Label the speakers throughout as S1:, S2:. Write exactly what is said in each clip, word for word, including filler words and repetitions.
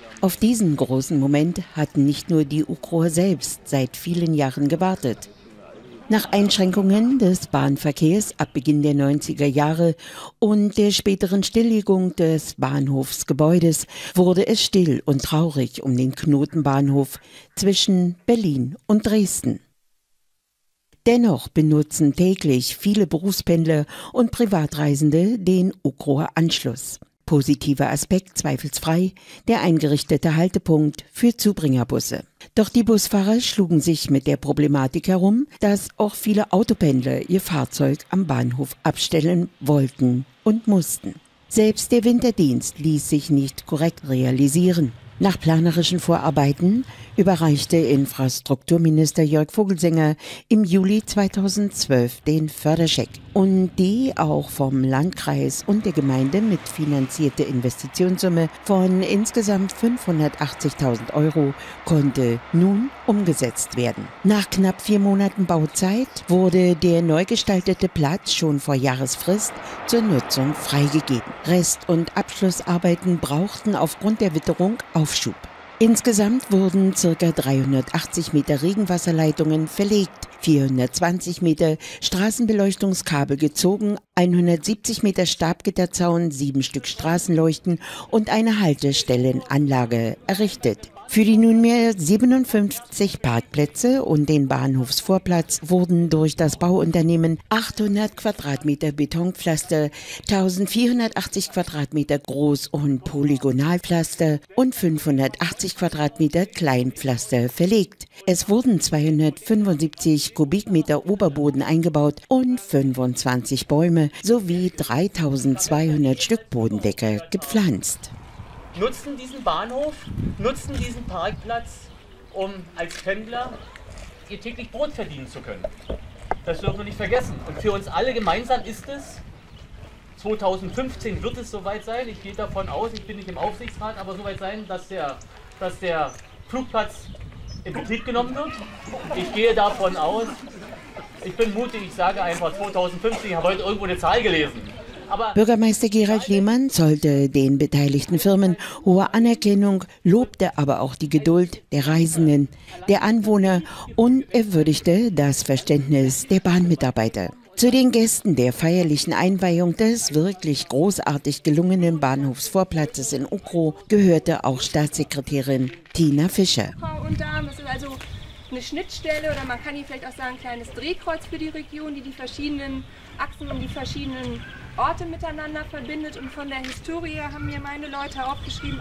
S1: Auf diesen großen Moment hatten nicht nur die Ukroer selbst seit vielen Jahren gewartet. Nach Einschränkungen des Bahnverkehrs ab Beginn der neunziger Jahre und der späteren Stilllegung des Bahnhofsgebäudes wurde es still und traurig um den Knotenbahnhof zwischen Berlin und Dresden. Dennoch benutzen täglich viele Berufspendler und Privatreisende den Ukroer Anschluss. Positiver Aspekt zweifelsfrei, der eingerichtete Haltepunkt für Zubringerbusse. Doch die Busfahrer schlugen sich mit der Problematik herum, dass auch viele Autopendler ihr Fahrzeug am Bahnhof abstellen wollten und mussten. Selbst der Winterdienst ließ sich nicht korrekt realisieren. Nach planerischen Vorarbeiten überreichte Infrastrukturminister Jörg Vogelsänger im Juli zweitausendzwölf den Förderscheck. Und die auch vom Landkreis und der Gemeinde mitfinanzierte Investitionssumme von insgesamt fünfhundertachtzigtausend Euro konnte nun umgesetzt werden. Nach knapp vier Monaten Bauzeit wurde der neu gestaltete Platz schon vor Jahresfrist zur Nutzung freigegeben. Rest- und Abschlussarbeiten brauchten aufgrund der Witterung Aufschub. Insgesamt wurden ca. dreihundertachtzig Meter Regenwasserleitungen verlegt, vierhundertzwanzig Meter Straßenbeleuchtungskabel gezogen, hundertsiebzig Meter Stabgitterzaun, sieben Stück Straßenleuchten und eine Haltestellenanlage errichtet. Für die nunmehr siebenundfünfzig Parkplätze und den Bahnhofsvorplatz wurden durch das Bauunternehmen achthundert Quadratmeter Betonpflaster, eintausendvierhundertachtzig Quadratmeter Groß- und Polygonalpflaster und fünfhundertachtzig Quadratmeter Kleinpflaster verlegt. Es wurden zweihundertfünfundsiebzig Kubikmeter Oberboden eingebaut und fünfundzwanzig Bäume sowie dreitausendzweihundert Stück Bodendecke gepflanzt.
S2: Nutzen diesen Bahnhof, nutzen diesen Parkplatz, um als Pendler ihr täglich Brot verdienen zu können. Das dürfen wir nicht vergessen. Und für uns alle gemeinsam ist es, zweitausendfünfzehn wird es soweit sein, ich gehe davon aus, ich bin nicht im Aufsichtsrat, aber soweit sein, dass der, dass der Flugplatz in Betrieb genommen wird. Ich gehe davon aus, ich bin mutig, ich sage einfach zweitausendfünfzehn, ich habe heute irgendwo eine Zahl gelesen. Aber
S1: Bürgermeister Gerald Lehmann zollte den beteiligten Firmen hohe Anerkennung, lobte aber auch die Geduld der Reisenden, der Anwohner und er würdigte das Verständnis der Bahnmitarbeiter. Zu den Gästen der feierlichen Einweihung des wirklich großartig gelungenen Bahnhofsvorplatzes in Ukrow gehörte auch Staatssekretärin Tina Fischer.
S3: Und da ist also eine Schnittstelle oder man kann hier vielleicht auch sagen ein kleines Drehkreuz für die Region, die die verschiedenen Achsen und die verschiedenen Orte miteinander verbindet. Und von der Historie haben mir meine Leute aufgeschrieben,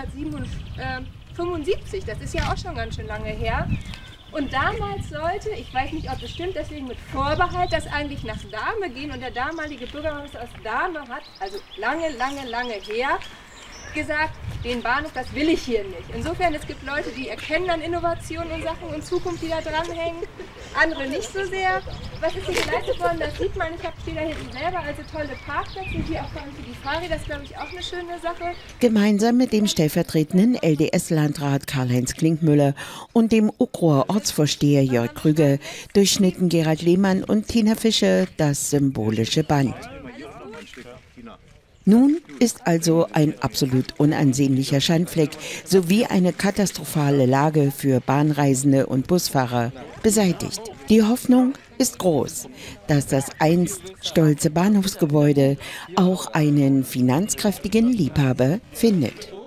S3: achtzehnhundertfünfundsiebzig, das ist ja auch schon ganz schön lange her. Und damals sollte, ich weiß nicht, ob es stimmt, deswegen mit Vorbehalt, das eigentlich nach Dahme gehen. Und der damalige Bürgermeister aus Dahme hat, also lange, lange, lange her, gesagt, den Bahnhof, das will ich hier nicht. Insofern, es gibt Leute, die erkennen dann Innovationen und Sachen und Zukunft, die da dranhängen, andere nicht so sehr. Was ist hier geleistet worden, das sieht man, ich stehe da hinten selber, also tolle Parkplätze, hier auch vor allem für die Fahrräder, das ist, glaube ich, auch eine schöne Sache.
S1: Gemeinsam mit dem stellvertretenden L D S-Landrat Karl-Heinz Klinkmüller und dem Ukroer Ortsvorsteher Jörg Krüger durchschnitten Gerald Lehmann und Tina Fischer das symbolische Band. Nun ist also ein absolut unansehnlicher Schandfleck sowie eine katastrophale Lage für Bahnreisende und Busfahrer beseitigt. Die Hoffnung ist groß, dass das einst stolze Bahnhofsgebäude auch einen finanzkräftigen Liebhaber findet.